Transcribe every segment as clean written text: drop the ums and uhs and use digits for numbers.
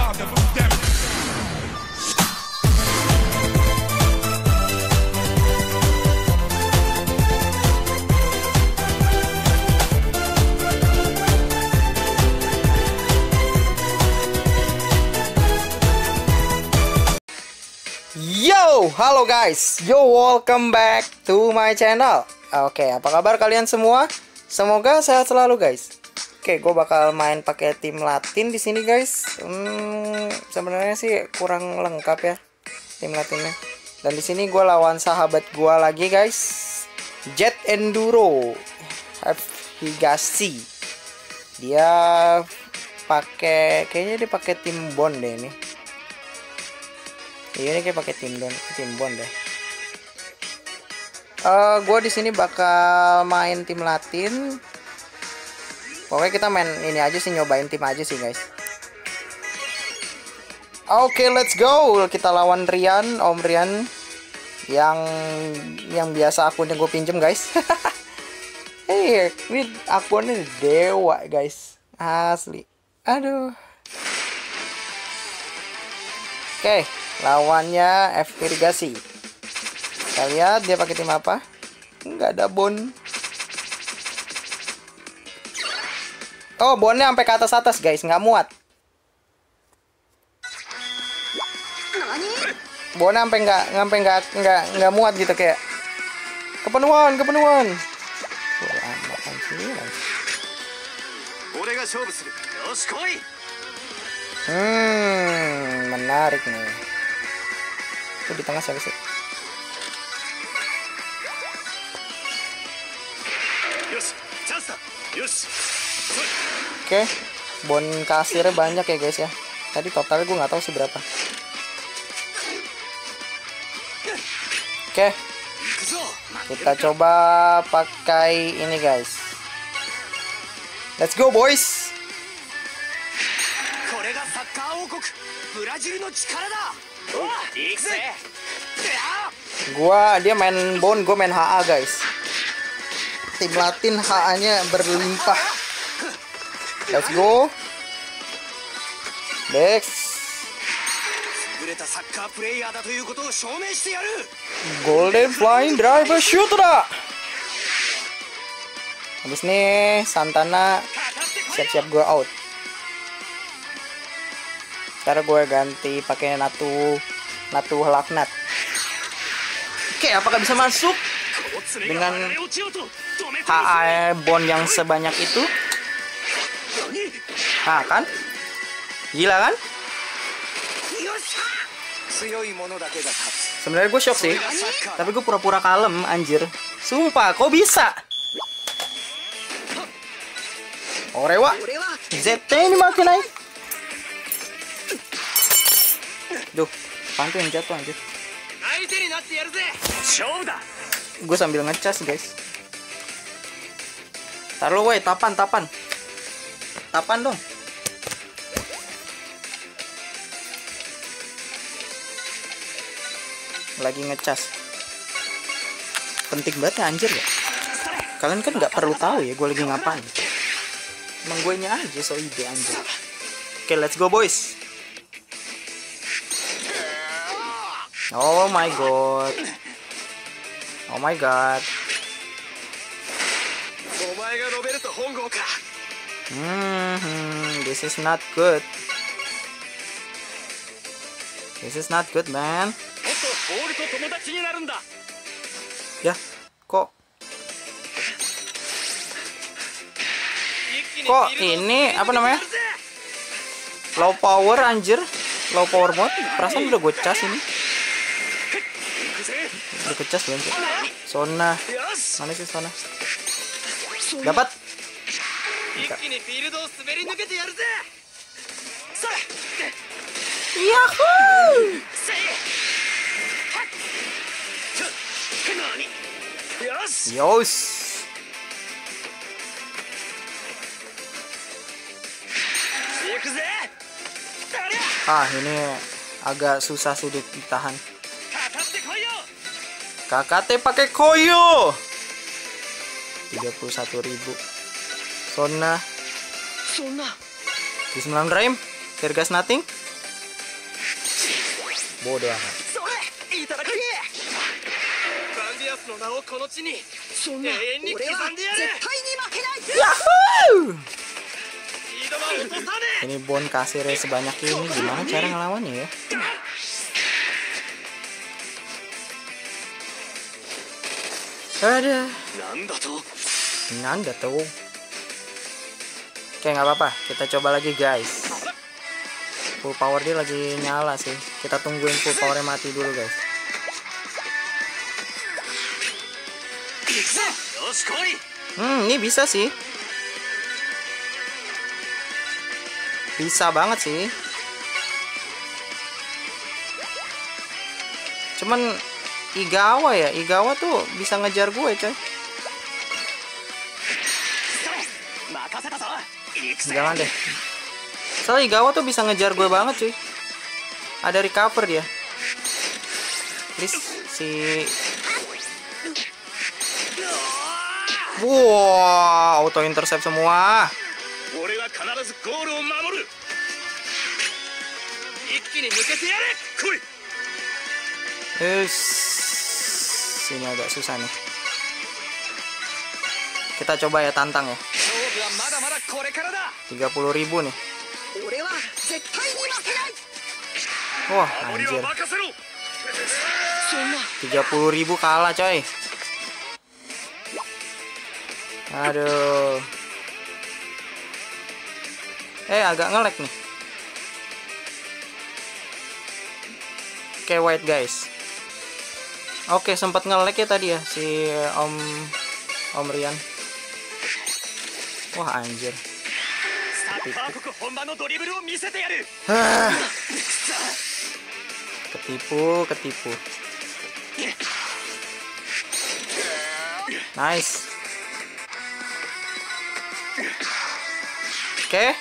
Yo, halo guys, welcome back to my channel. Oke, apa kabar kalian semua? Semoga sehat selalu guys. Oke, gue bakal main pakai tim Latin di sini guys. Sebenarnya sih kurang lengkap ya tim Latinnya. Dan di sini gue lawan sahabat gue lagi guys, Jet Enduro Higashi. Dia pakai, kayaknya dia pakai tim Bond deh ini. Iya, ini kayak pakai tim Bond deh. Gue di sini bakal main tim Latin. Pokoknya kita main ini aja sih, nyobain tim aja sih guys. Oke, let's go. Kita lawan Rian, Om Rian, yang biasa akunnya gue pinjem guys. Hey, ini akunnya dewa guys, asli. Aduh. Oke. Lawannya F Irigasi. Kita lihat dia pakai tim apa? Nggak ada Bond. Oh, Bondnya sampai ke atas guys, nggak muat. Bondnya sampai nggak muat gitu, kayak kepenuhan. Menarik nih. Di tengah siapa sih? Oke, bon kasirnya banyak ya guys ya. Tadi totalnya gue nggak tahu sih berapa. Oke, kita coba pakai ini guys. Let's go boys. Dia main Bond, gue main HA guys. Tim Latin HA-nya berlimpah. Let's go. Next. Golden Flying Driver Shooter. Habis nih Santana siap-siap gue out. Sekarang gue ganti pakai Natu Laknat. Oke, apakah bisa masuk dengan HA Bond yang sebanyak itu? Nah kan, gila kan? Sebenarnya gue shock sih, tapi gue pura-pura kalem anjir. Sumpah, kok bisa? Orewa ZT ini makin naik. Duh, pantu yang jatuh anjir. Gue sambil ngecas guys. Taruh woi, tapan dong. Lagi ngecas. Penting banget ya anjir ya. Kalian kan nggak perlu tahu ya gue lagi ngapain. Emang gue nya aja so ide anjir. Oke, let's go boys. Oh my god. This is not good. Man. Ya, kok ini apa namanya? Low power anjir. Low power mode. Perasaan udah gue cas ini. Udah kecas belum sih? Sona. Mana sih Sona? Dapat. Yahoo! Yos. Ini agak susah sih ditahan. KKT pakai koyo 31.000. Sona di 9 rem. Kirgas nothing. Bodoh amat. Yahoo! Ini Bon kasirnya sebanyak ini, gimana cara ngelawannya ya? Ada. Nanda tuh. Oke, nggak apa-apa. Kita coba lagi guys. Full power dia lagi nyala sih. Kita tungguin full powernya mati dulu guys. Ini bisa sih. Bisa banget sih. Cuman Igawa ya, Igawa tuh bisa ngejar gue coy. Jangan deh. Soalnya Igawa tuh bisa ngejar gue banget cuy. Ada recover dia. Please si. Wow, auto intercept semua. Sini agak susah nih. Kita coba ya, tantang ya. 30.000 nih. Wah anjir, 30.000 kalah coy. Aduh. Agak nge-lag nih. Oke, wait guys. Oke, sempat nge-lag ya tadi ya si Om Rian. Wah anjir. Ketipu. Nice. Oke.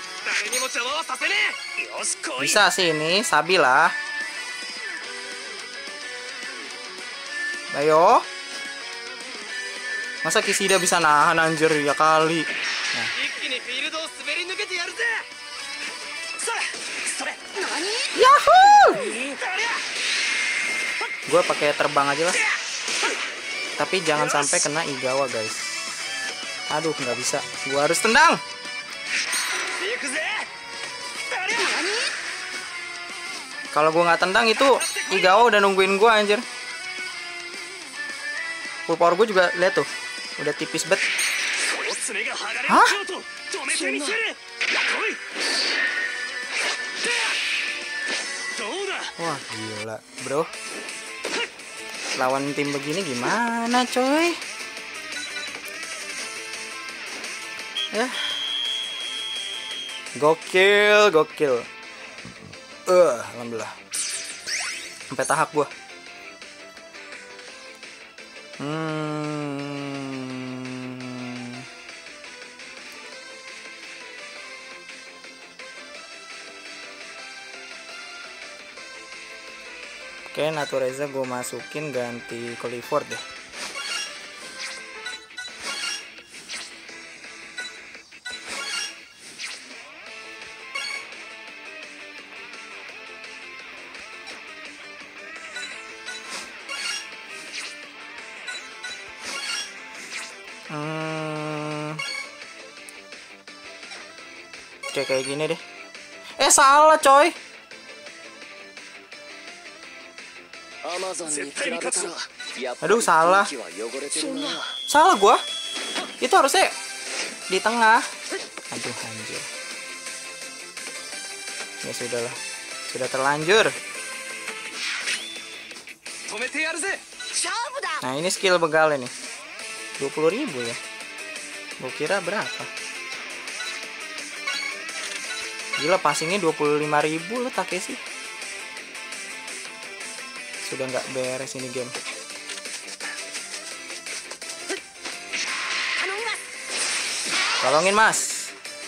Bisa sih ini, Sabi lah. Ayo. Masa Kishida bisa nahan anjir ya kali. Nah. Yahoo! Gue pakai terbang aja lah. Tapi jangan sampai kena Igawa guys. Aduh, nggak bisa. Gue harus tendang. Kalau gue nggak tendang itu Igawa udah nungguin gue anjir. Full power gue juga lihat tuh, udah tipis bet. Hah? Wah gila bro. Lawan tim begini gimana coy? Ya. Gokil. Alhamdulillah. Sampai tahap gua. Oke, Natureza gue masukin ganti Clifford deh. Oke, kayak gini deh. Salah coy. Aduh, salah gua. Itu harusnya di tengah. Aduh anjir. Ya sudahlah, sudah terlanjur. Nah ini skill begal nih, 20.000 ya. Gua kira berapa? Gila, passingnya 25.000 lo Takeshi. Sudah nggak beres ini game. Tolongin mas.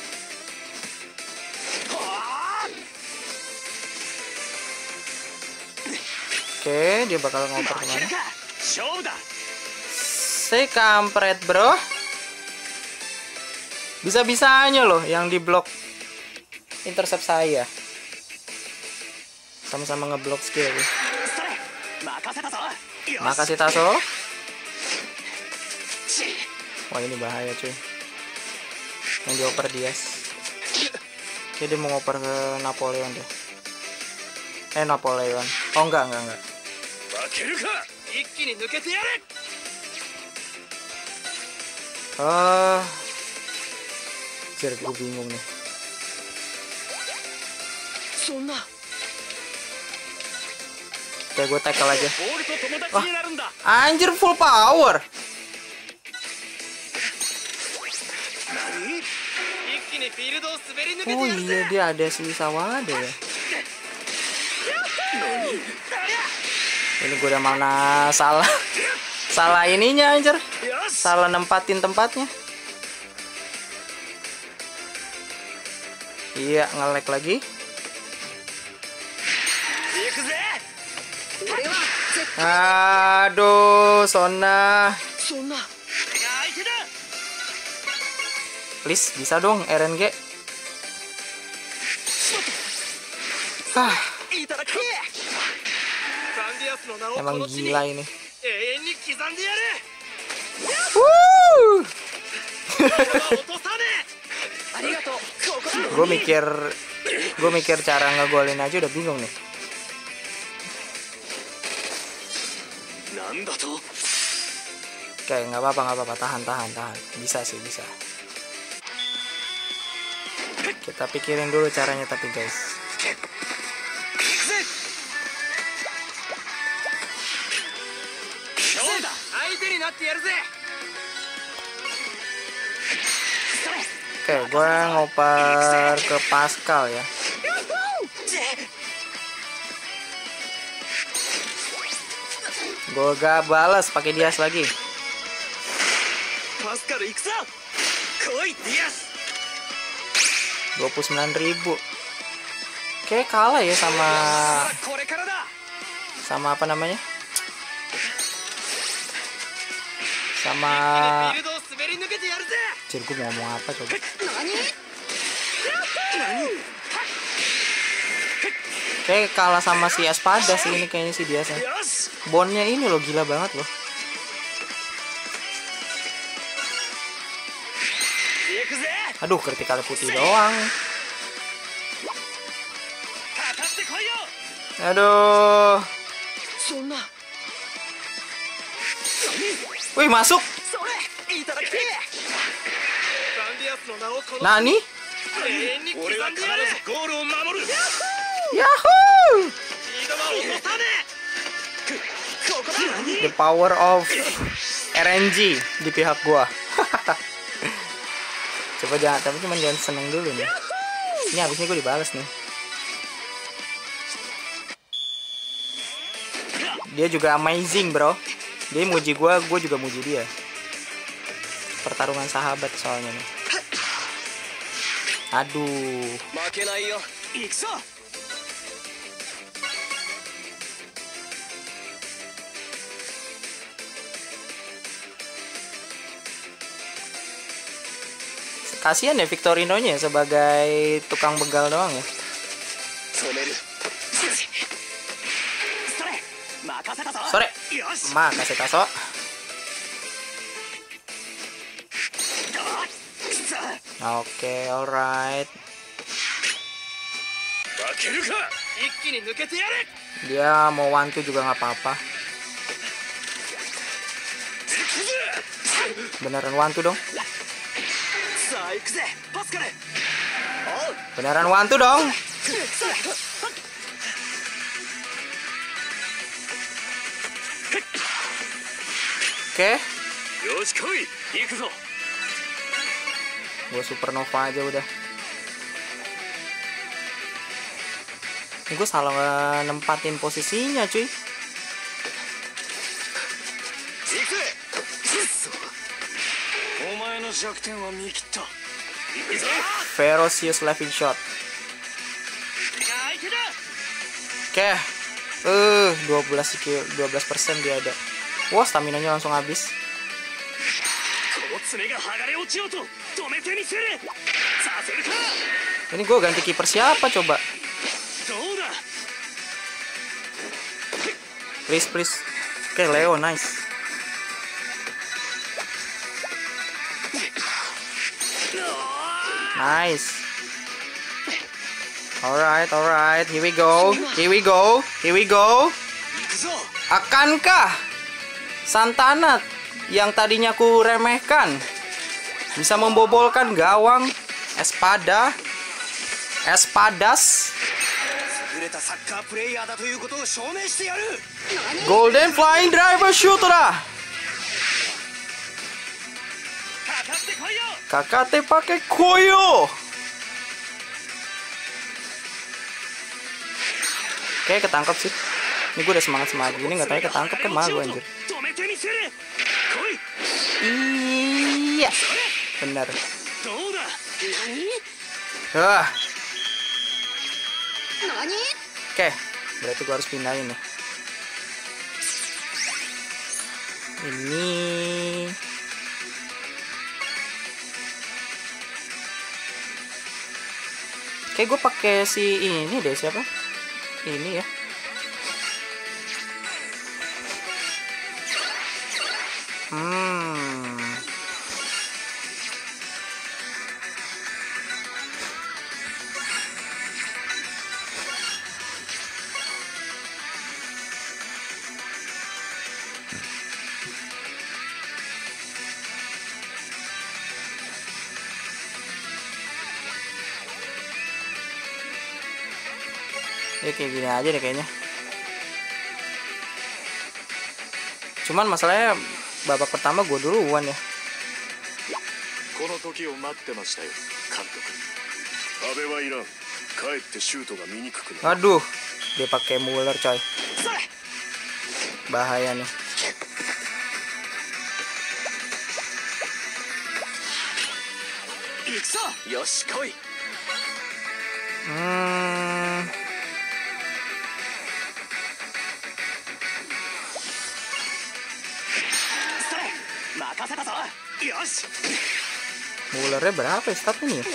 Oke, dia bakal ngoper kemana? Si kampret bro. Bisa-bisanya loh yang di blok intercept saya. Sama-sama ngeblok skill. Makasih Taso. Wah ini bahaya cuy. Yang dioper Dias. Oke dia mau ngoper ke Napoleon deh. Napoleon. Oh enggak. Jadi gue bingung nih. Kayak gue tackle aja. Wah, anjir full power. Oh iya dia ada si Sawada ya. Ini gue udah mana salah ininya anjir. Salah nempatin tempatnya. Iya nge-lag lagi. Aduh Sona. Please bisa dong RNG. Emang gila ini. Gue mikir cara ngegolin aja udah bingung nih. Oke, nggak apa-apa, tahan. Bisa. Kita pikirin dulu caranya tapi guys. Oke, gue ngoper ke Pascal ya. Gue gak balas pakai Dias lagi. 29.000. Kayak kalah ya sama apa namanya? Sama gue mau ngomong apa coba? Kayak kalah sama si Espada sih ini kayaknya si Dias. Bondnya ini loh gila banget loh. Aduh, kritikal putih doang. Aduh. Wih, masuk. Nani? Yahoo! The power of RNG di pihak gua. Coba tapi cuma jangan seneng dulu nih. Ini habisnya gue dibalas nih. Dia juga amazing bro. Dia muji gue juga muji dia. Pertarungan sahabat soalnya nih. Aduh. Kasian ya Victorinonya sebagai tukang begal doang ya. Sore. Makasih Taso. Oke, alright. Dia mau wantu juga nggak apa-apa. Beneran wantu dong. Beneran wantu dong. Oke. Gue supernova aja udah. Gue salah nempatin posisinya cuy. Ferocious Laughing Shot. Oke. 12% dia ada. Wah, stamina-nya langsung habis. Ini gue ganti kiper siapa coba? Please, please. Oke, Leo, nice. Nice. Alright. Here we go. Akankah Santana yang tadinya ku remehkan bisa membobolkan gawang Espadas? Golden Flying Driver Shooter lah. Kakate pakai koyo. Oke, ketangkep sih. Ini gue udah semangat gini, nggak tahu ketangkep kan malah gue anjir. Iya, benar. Oke, berarti gue harus pindahin nih. Ini kayak gue pakai si ini deh, siapa? Ini ya. Ya kayak gini aja deh kayaknya. Cuman masalahnya babak pertama gue duluan ya. Aduh, dia pakai Muller coy. Bahaya nih. Mullernya berapa ya stat ini ya?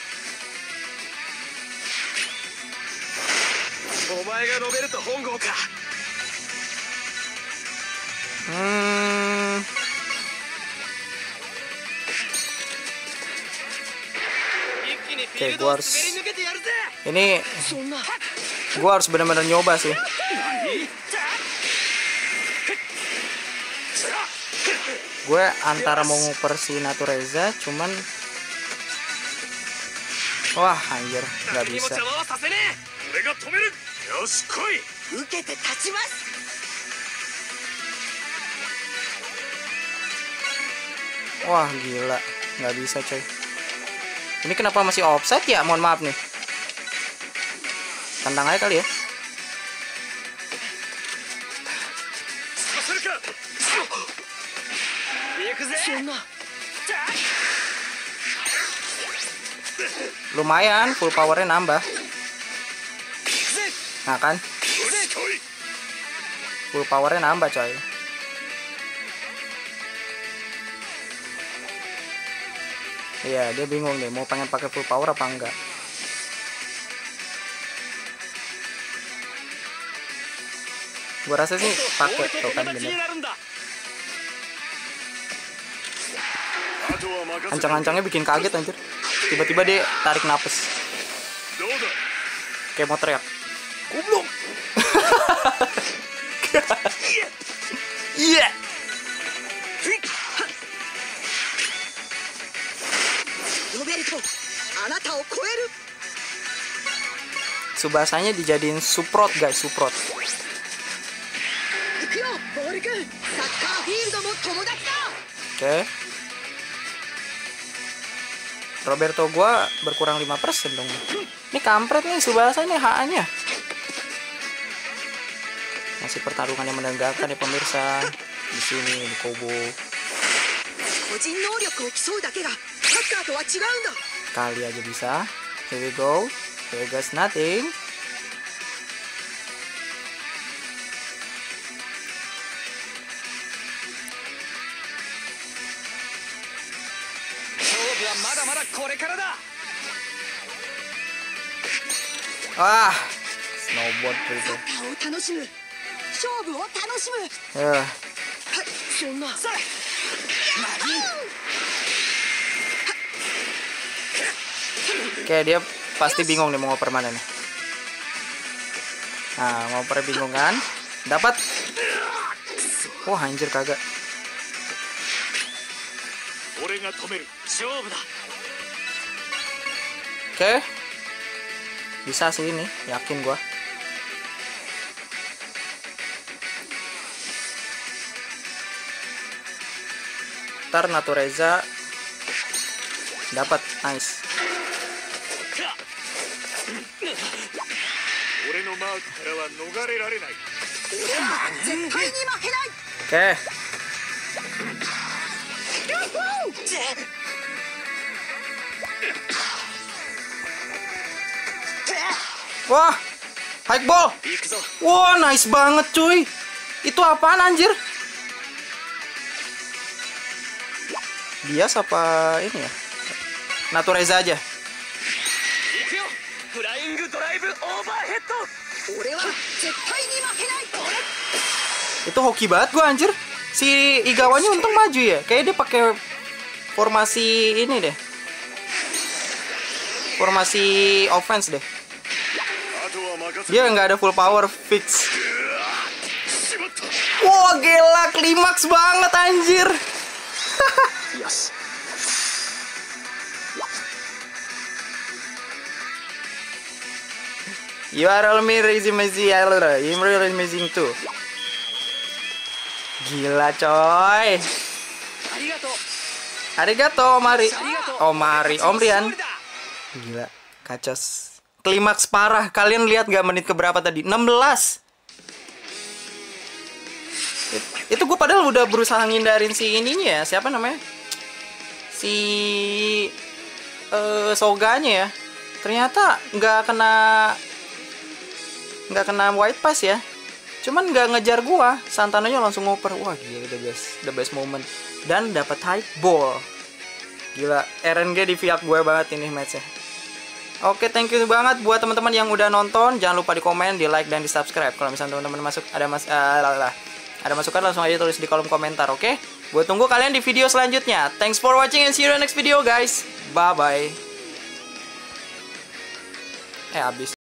Oke, gua harus benar-benar nyoba sih. Gue antara mau nguper si Natureza, cuman wah anjir, nggak bisa. Wah gila, nggak bisa coy. Ini kenapa masih offset ya? Mohon maaf nih. Tendang aja kali ya. Lumayan, full powernya nambah. Nah kan, full powernya nambah coy. Iya, dia bingung deh mau pengen pakai full power apa enggak. Gua rasa sih pakai tuh kan bener. Ancang-ancangnya bikin kaget anjir. Tiba-tiba dia tarik napas. Kayak mau teriak. Goblok. Iya. Subasanya dijadiin suprot guys, suprot. Oke. Roberto gua berkurang 5% dong. Ini kampret nih Subasa nih HA-nya. Masih pertarungan yang menegangkan ya pemirsa. Di sini di Kobo. Kali aja bisa. Here we go. Here goes nothing. Snowboard itu. Ya. Oke, dia pasti bingung nih mau ngoper mana nih. Nah, ngoper bingung kan? Dapat. Wah, anjir kagak. Oke. Bisa sih ini, yakin gua. Ntar Natureza dapat, nice. Oke. Wah, high ball. Wah, nice banget cuy. Itu apaan anjir? Bias apa ini ya? Natureza aja. Itu hoki banget gua anjir. Si Igawanya untung maju ya. Kayaknya dia pakai formasi ini deh. Formasi offense deh. Dia nggak ada full power fix. Wah, gila, klimaks banget anjir. You are really amazing too. Gila coy. Arigato Omari. Om Rian. Gila, kacos. Klimaks parah. Kalian lihat gak menit keberapa tadi? 16. Itu gue padahal udah berusaha ngindarin si ininya ya. Siapa namanya? Si Soganya ya. Ternyata nggak kena white pass ya. Cuman nggak ngejar gua. Santanonya langsung ngoper. Wah gila, the best moment. Dan dapat high ball. Gila, RNG di pihak gue banget ini matchnya. Oke, thank you banget buat teman-teman yang udah nonton. Jangan lupa di komen, di like, dan di subscribe. Kalau misalnya teman-teman ada masukan langsung aja tulis di kolom komentar, oke? Gue tunggu kalian di video selanjutnya. Thanks for watching and see you in the next video guys. Bye bye. Habis.